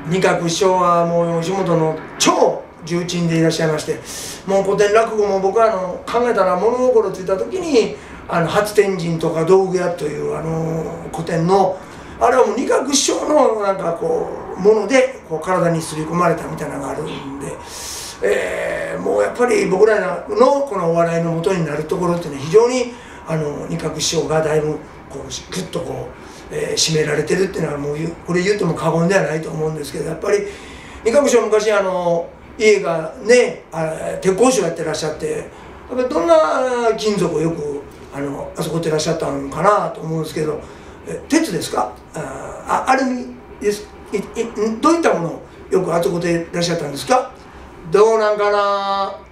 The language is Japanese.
仁鶴師匠はもう吉本の超重鎮でいらっしゃいまして、もう古典落語も僕は考えたら物心ついた時に初天神とか道具屋という古典のあれはもう仁鶴師匠のなんかこうものでこう体に刷り込まれたみたいなのがあるんで、もうやっぱり僕らのこのお笑いの元になるところっていうのは非常に仁鶴師匠がだいぶこうグッとこう、締められてるっていうのはもうこれ言っても過言ではないと思うんですけど、やっぱり仁鶴師匠昔家がね鉄工所やってらっしゃって、やっぱりどんな金属をよくあそこってらっしゃったのかなと思うんですけど、鉄ですか、アルミですどういったものをよくあそこでいらっしゃったんですか。どうなんかな。